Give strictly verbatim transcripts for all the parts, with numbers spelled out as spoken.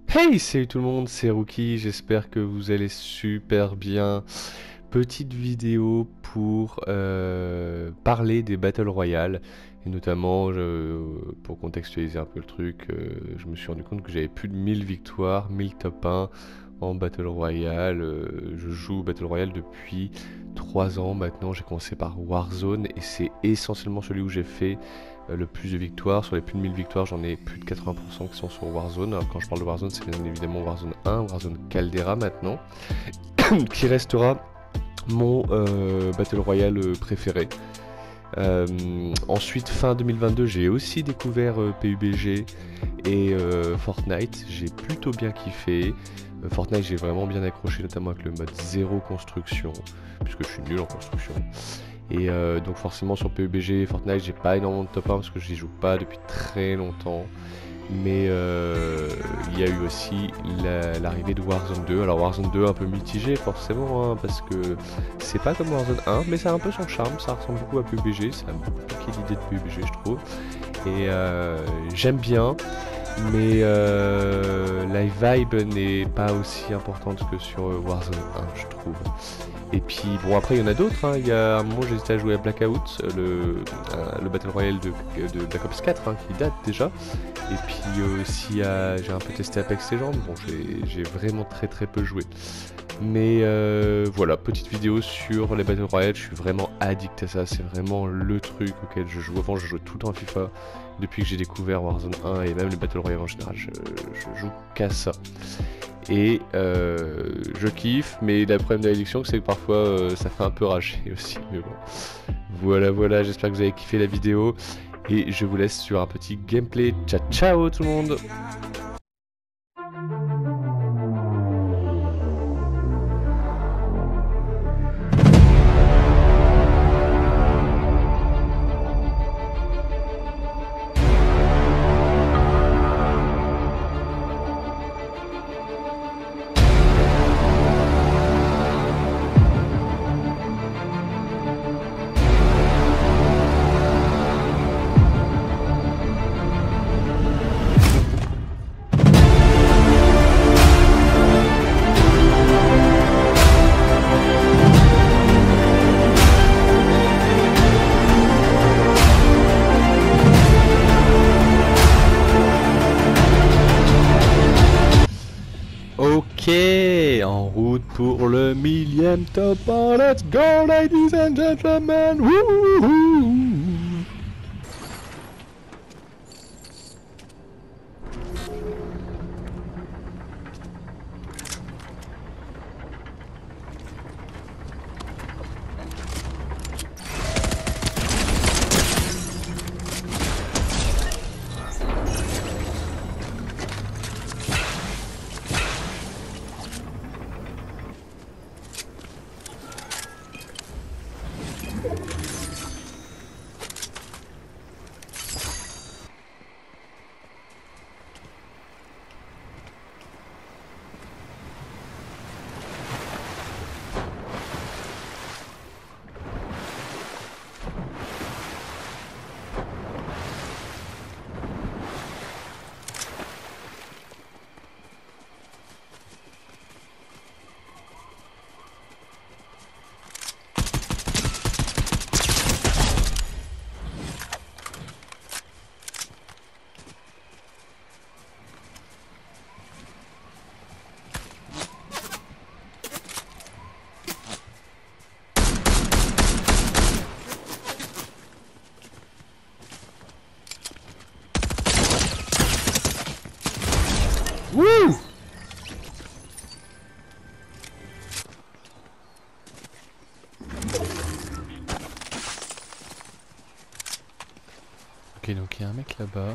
Hey, salut tout le monde, c'est Rookie, j'espère que vous allez super bien. Petite vidéo pour euh, parler des Battle Royale, et notamment, je- pour contextualiser un peu le truc, euh, je me suis rendu compte que j'avais plus de mille victoires, mille top un en Battle Royale. Euh, je joue Battle Royale depuis trois ans maintenant, j'ai commencé par Warzone, et c'est essentiellement celui où j'ai fait euh, le plus de victoires. Sur les plus de mille victoires, j'en ai plus de quatre-vingts pour cent qui sont sur Warzone. Alors quand je parle de Warzone, c'est bien évidemment Warzone un, Warzone Caldera maintenant, qui restera mon euh, Battle Royale euh, préféré. Euh, ensuite, fin deux mille vingt-deux, j'ai aussi découvert euh, P U B G et euh, Fortnite. J'ai plutôt bien kiffé. Euh, Fortnite, j'ai vraiment bien accroché, notamment avec le mode zéro construction, puisque je suis nul en construction. Et euh, donc forcément sur P U B G et Fortnite, j'ai pas énormément de top un parce que je n'y joue pas depuis très longtemps. Mais euh, il y a eu aussi la- l'arrivée de Warzone deux. Alors Warzone deux un peu mitigé forcément, hein, parce que c'est pas comme Warzone un, mais ça a un peu son charme, ça ressemble beaucoup à P U B G, ça a beaucoup l'idée de P U B G je trouve. Et euh, j'aime bien, mais euh, la vibe n'est pas aussi importante que sur euh, Warzone un je trouve. Et puis bon après il y en a d'autres, hein. Il y a un moment j'hésitais à jouer à Blackout, euh, le, euh, le Battle Royale de, de Black Ops quatre, hein, qui date déjà. Et puis euh, aussi euh, j'ai un peu testé Apex Legends, bon j'ai vraiment très très peu joué. Mais euh, voilà, petite vidéo sur les Battle Royale, je suis vraiment addict à ça, c'est vraiment le truc auquel je joue. Avant je joue tout le temps à FIFA, depuis que j'ai découvert Warzone un et même les Battle Royale en général, je, je joue qu'à ça. Et euh, je kiffe, mais le problème de l'addiction, c'est que parfois euh, ça fait un peu rager aussi. Mais bon, voilà, voilà, j'espère que vous avez kiffé la vidéo. Et je vous laisse sur un petit gameplay. Ciao, ciao tout le monde! Ok, en route pour le millième top un. Let's go, ladies and gentlemen! Wouhou! Wouh! Ok, donc il y a un mec là-bas.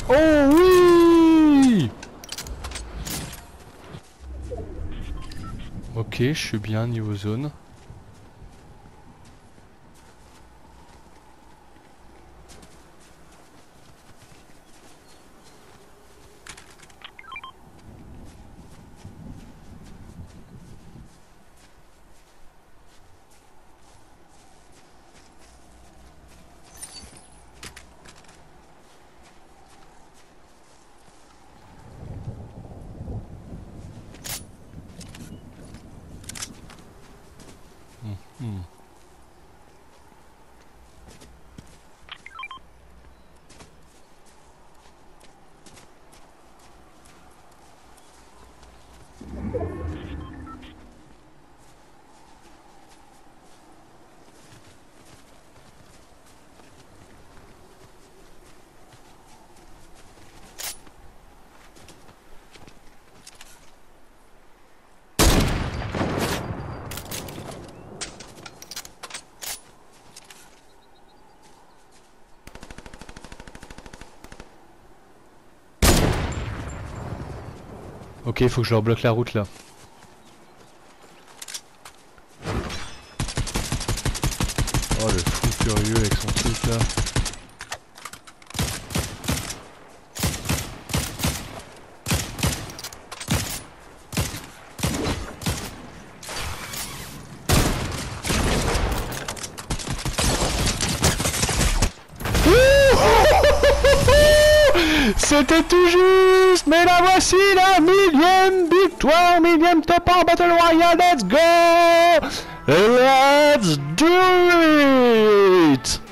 Oh oui! Ok, je suis bien niveau zone. Hmm. Ok, il faut que je leur bloque la route là. Oh le fou furieux avec son truc là. C'était tout juste, mais la voici la millième victoire, millième top en Battle Royale, let's go! Let's do it!